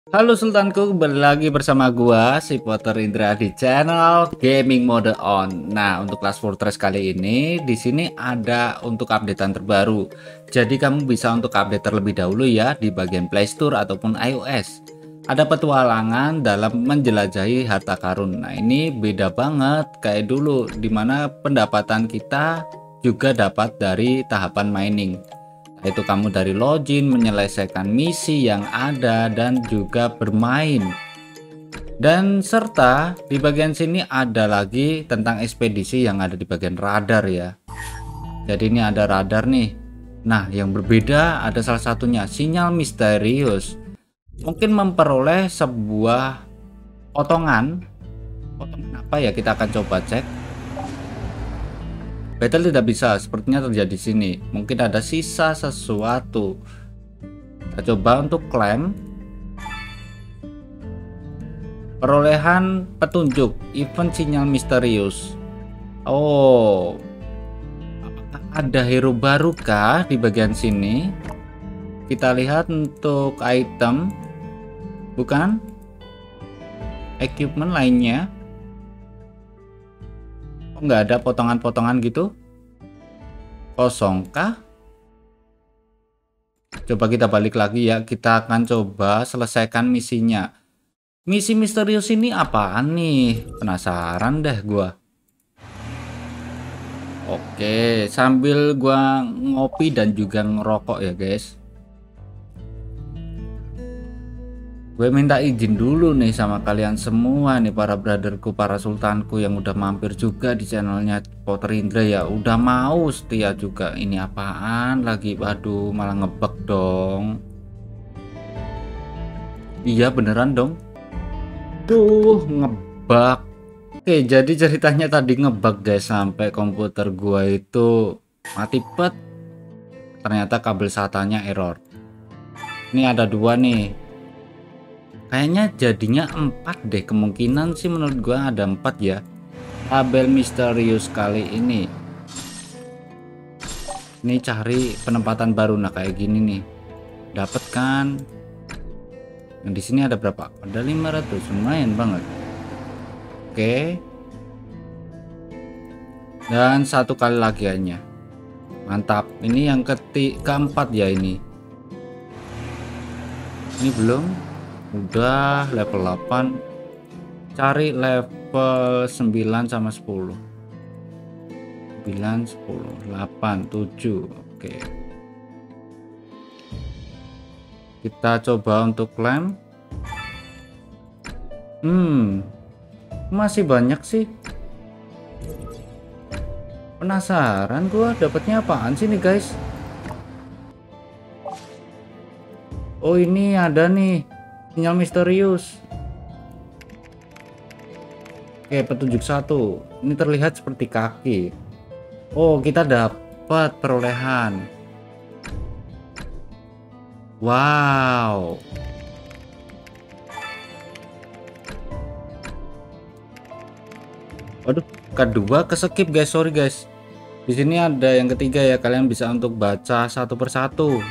Halo Sultanku, kembali lagi bersama gua si Potter Indra di channel Gaming Mode On. Nah, untuk Clash Fortress kali ini di sini ada untuk updatean terbaru. Jadi kamu bisa untuk update terlebih dahulu ya di bagian Play Store ataupun iOS. Ada petualangan dalam menjelajahi harta karun. Nah, ini beda banget kayak dulu dimana pendapatan kita juga dapat dari tahapan mining, yaitu kamu dari login, menyelesaikan misi yang ada, dan juga bermain. Dan serta di bagian sini ada lagi tentang ekspedisi yang ada di bagian radar ya. Jadi ini ada radar nih. Nah, yang berbeda ada salah satunya sinyal misterius. Mungkin memperoleh sebuah potongan. Potongan apa ya? Kita akan coba cek. Battle tidak bisa, sepertinya terjadi di sini. Mungkin ada sisa sesuatu. Kita coba untuk klaim. Perolehan petunjuk event sinyal misterius. Oh, apakah ada hero baru kah di bagian sini? Kita lihat untuk item, bukan? Equipment lainnya. Oh, nggak ada potongan-potongan gitu? Kosong kah? Coba kita balik lagi ya. Kita akan coba selesaikan misinya. Misi misterius ini apaan nih? Penasaran deh gua. Oke, sambil gua ngopi dan juga ngerokok ya guys. Gue minta izin dulu nih sama kalian semua nih, para brotherku, para sultanku yang udah mampir juga di channelnya Potter Indra ya. Udah mau setia juga. Ini apaan lagi? Waduh, malah ngebug dong. Iya beneran dong. Tuh ngebug. Oke, jadi ceritanya tadi ngebug guys, sampai komputer gua itu mati pet. Ternyata kabel SATA-nya error. Ini ada dua nih. Kayaknya jadinya 4 deh, kemungkinan sih menurut gua ada 4 ya. Kabel misterius kali ini. Ini cari penempatan baru. Nah kayak gini nih. Dapat kan? Yang di sini ada berapa? Ada 500, lumayan banget. Oke. Dan satu kali lagi hanya. Mantap. Ini yang keempat ya ini. Ini belum. Udah level 8. Cari level 9 sama 10. 9, 10, 8, 7. Oke. Kita coba untuk klaim. Masih banyak sih. Penasaran gua dapatnya apaan sih nih guys. Oh ini ada nih sinyal misterius. Oke, petunjuk 1. Ini terlihat seperti kaki. Oh, kita dapat perolehan. Wow. Waduh, kedua keskip guys, sorry guys. Di sini ada yang ketiga ya, kalian bisa untuk baca satu persatu.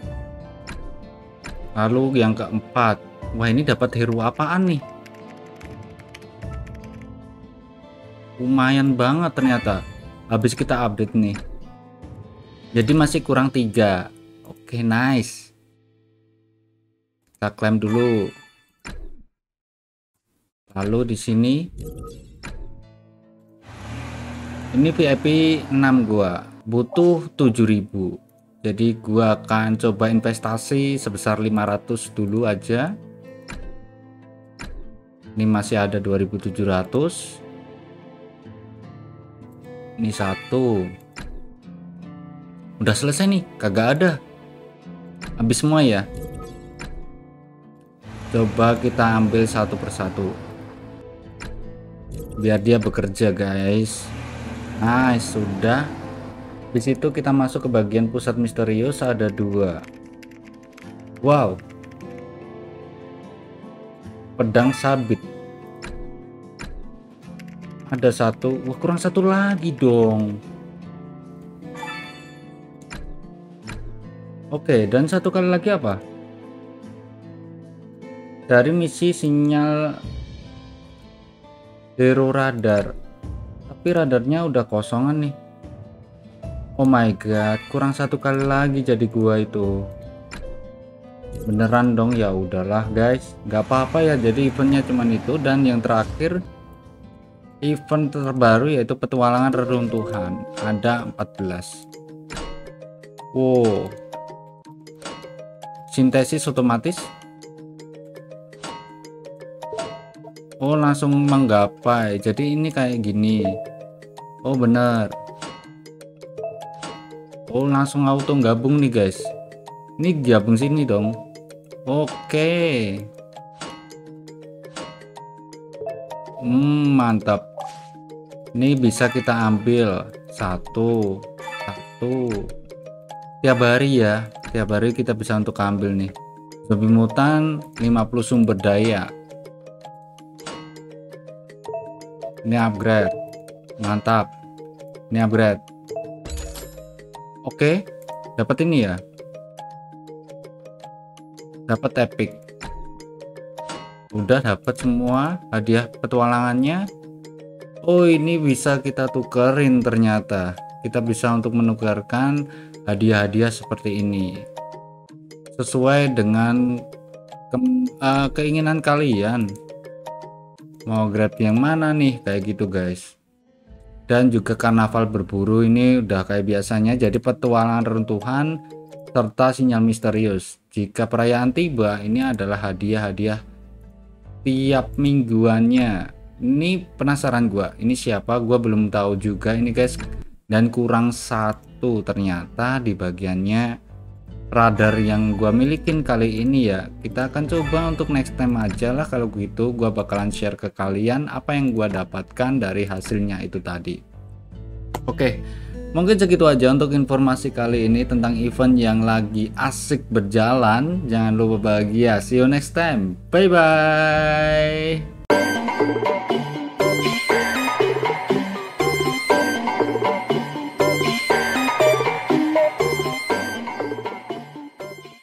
Lalu yang keempat. Wah, ini dapat hero apaan nih? Lumayan banget ternyata. Habis kita update nih. Jadi masih kurang 3. Oke, nice. Kita klaim dulu. Lalu di sini ini VIP 6 gua. Butuh 7.000. Jadi gua akan coba investasi sebesar 500 dulu aja. Ini masih ada 2.700. Ini satu. Udah selesai nih, kagak ada. Habis semua ya. Coba kita ambil satu persatu. Biar dia bekerja guys. Nice, sudah. Di situ kita masuk ke bagian pusat misterius, ada 2. Wow. Pedang sabit. Ada 1. Wah, kurang 1 lagi dong. Oke, dan 1 kali lagi apa? dari misi sinyal Zero Radar, tapi radarnya udah kosongan nih. Oh my god, kurang 1 kali lagi jadi gua itu. Beneran dong, ya udahlah guys, nggak apa-apa ya. Jadi eventnya cuman itu, dan yang terakhir event terbaru yaitu petualangan reruntuhan, ada 14. Wow, sintesis otomatis. Oh, langsung menggapai. Jadi ini kayak gini. Oh bener. Oh, langsung auto gabung nih guys. Ini gabung sini dong. Oke. Mantap. Ini bisa kita ambil satu tiap hari ya. Tiap hari kita bisa untuk ambil nih. Zombie mutan 50 sumber daya. Ini upgrade. Mantap. Ini upgrade. Oke, dapat ini ya. Dapat epic. Udah dapat semua hadiah petualangannya. Oh, ini bisa kita tukerin ternyata. Kita bisa untuk menukarkan hadiah-hadiah seperti ini sesuai dengan keinginan kalian. Mau grab yang mana nih, kayak gitu guys. Dan juga karnaval berburu ini udah kayak biasanya, jadi petualangan runtuhan serta sinyal misterius. Jika perayaan tiba, ini adalah hadiah-hadiah tiap mingguannya. Ini penasaran gua, ini siapa? Gua belum tahu juga ini guys. Dan kurang 1 ternyata di bagiannya radar yang gua milikin kali ini ya. Kita akan coba untuk next time aja lah. Kalau gitu gua bakalan share ke kalian apa yang gua dapatkan dari hasilnya itu tadi. Oke, mungkin segitu aja untuk informasi kali ini tentang event yang lagi asik berjalan. Jangan lupa bahagia. See you next time. Bye bye.